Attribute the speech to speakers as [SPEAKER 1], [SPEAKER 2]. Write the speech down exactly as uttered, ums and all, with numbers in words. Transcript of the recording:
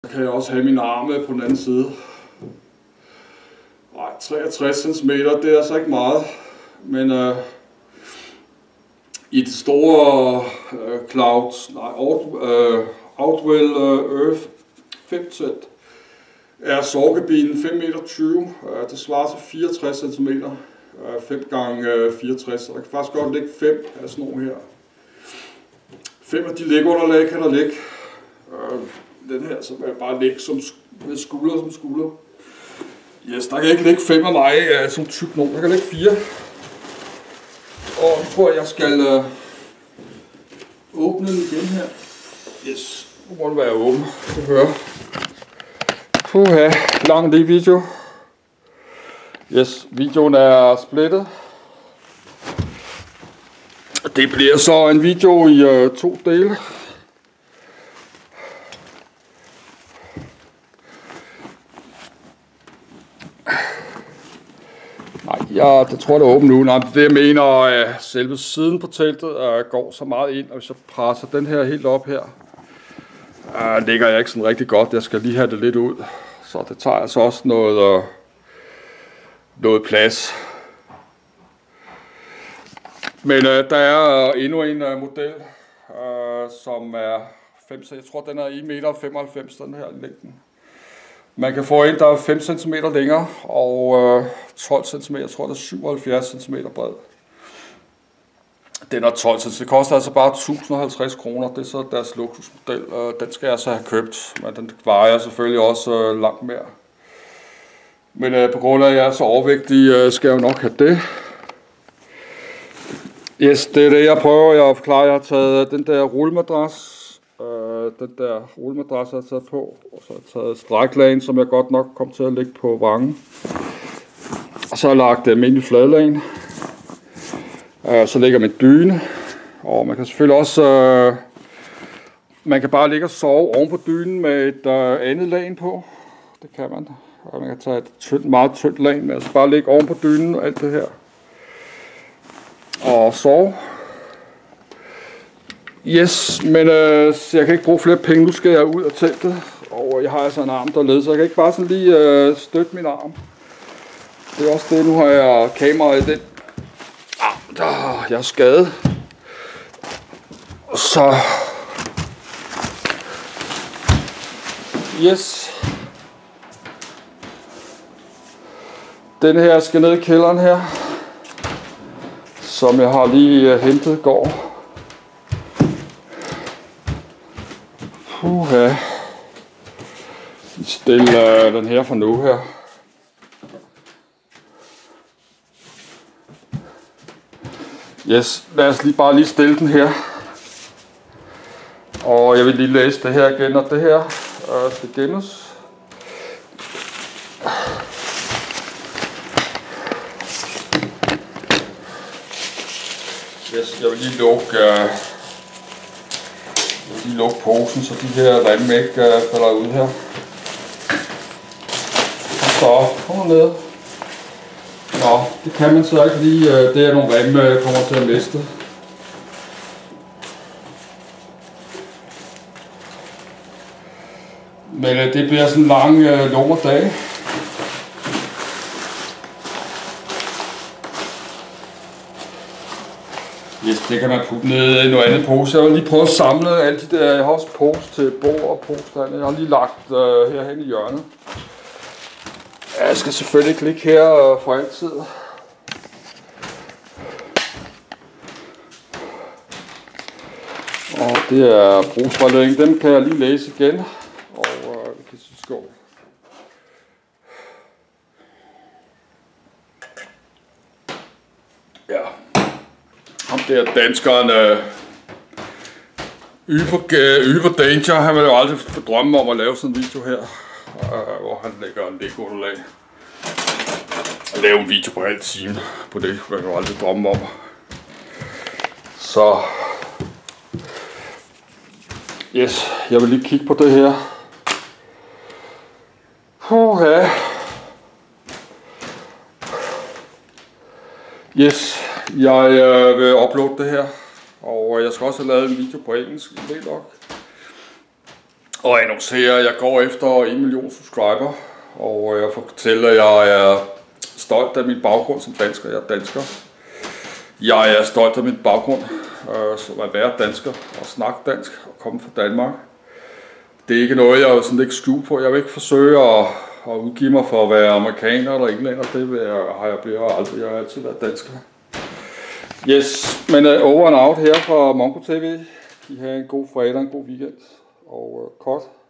[SPEAKER 1] Så kan jeg også have min arme på den anden side. Nej, treogtres centimeter, det er altså ikke meget. Men øh, i det store øh, Clouds, nej, Out, øh, Outwell øh, Earth fem-sæt er sovekabinen fem meter tyve. Øh, det svarer til fireogtres centimeter. Øh, fem gange fireogtres, så der kan faktisk godt ligge fem af sådan nogle her. Fem af de lægunderlag kan der ligge. Øh, den her, så vil jeg bare ligge som, med skulder som skulder. Yes, der kan ikke ligge fem af mig uh, som tyk nogen. Der kan ligge fire. Og jeg tror, jeg skal uh, åbne den igen her. Yes, nu må den være åben. Du hører. Puha, lang det video. Yes, videoen er splittet. Det bliver så en video i uh, to dele. Nej, jeg det tror, det er åbent nu. Nej, det jeg mener, at selve siden på teltet uh, går så meget ind, og hvis jeg presser den her helt op her, uh, ligger jeg ikke sådan rigtig godt. Jeg skal lige have det lidt ud, så det tager altså også noget, uh, noget plads. Men uh, der er uh, endnu en uh, model, uh, som er fem, jeg tror, den er en meter femoghalvfems, den her længden. Man kan få en, der er fem centimeter længere, og øh, tolv centimeter, jeg tror, det er syvoghalvfjerds centimeter bred. Den er tolv centimeter, det koster altså bare tusind og halvtreds kroner, det er så deres luksusmodel. Øh, den skal jeg så have købt, men den vejer selvfølgelig også øh, langt mere. Men øh, på grund af, at jeg er så overvægtig, øh, skal jeg jo nok have det. Yes, det er det, jeg prøver. Jeg forklarer, jeg har taget den der rullemadras. Uh, den der rullemadras har jeg taget på, og så har jeg taget stræklagen, som jeg godt nok kom til at lægge på vangen. Og så har jeg lagt almindelig fladlagen. Uh, så lægger man dyne, og man kan selvfølgelig også, uh, man kan bare ligge og sove oven på dynen med et uh, andet lag på. Det kan man. Og man kan tage et tynd, meget tyndt lag med, altså bare ligge oven på dynen og alt det her. Og sove. Yes, men øh, jeg kan ikke bruge flere penge. Nu skal jeg ud af teltet, og jeg har altså en arm der led, så jeg kan ikke bare sådan lige øh, støtte min arm. Det er også det, nu har jeg kameraet i den arm, der jeg er skadet. Så yes. Den her skal ned i kælderen her, som jeg har lige øh, hentet i går. Puha. Stil øh, den her for nu her. Yes, lad os lige bare lige stille den her. Og jeg vil lige læse det her igen, og det her øh, skal gemmes. Yes, jeg vil lige lukke øh, lige lukke posen, så de her remme ikke uh, falder ud her. Så, kom ned. Nå, det kan man så ikke lige, uh, det er nogle remme, jeg kommer til at miste. Men uh, det bliver sådan en lang uh, lummerdag. Yes, det kan man putte ned i noget andet pose. Jeg vil lige prøve at samle alle de der. Jeg har også pose til bord og pose derinde. Jeg har lige lagt uh, herhen i hjørnet. Jeg skal selvfølgelig ikke ligge her uh, for altid. Og det er brugsforlægning. Dem kan jeg lige læse igen. Og uh, vi kan sige skål. Ja. Ham der danskeren uh, Yver Danger, han vil jo aldrig få drømme om at lave sådan en video her, uh, hvor han lægger en lægunderlag. At lave en video på halv time på det, vil jeg jo aldrig drømme om. Så yes, jeg vil lige kigge på det her. Puha. Yes, jeg øh, vil uploade det her, og jeg skal også have lavet en video på engelsk, det nok. og annoncerer, at jeg går efter en million subscriber, og jeg fortæller, at jeg er stolt af min baggrund som dansker. Jeg er dansker. Jeg er stolt af min baggrund øh, som at være dansker og snakke dansk og komme fra Danmark. Det er ikke noget, jeg sådan ikke skjule på. Jeg vil ikke forsøge at, at udgive mig for at være amerikaner eller englænder. Det vil jeg, har jeg bliver aldrig. Jeg har altid været dansker. Yes, men uh, over and out her fra Mongo T V. I har en god fredag, en god weekend og uh, kort.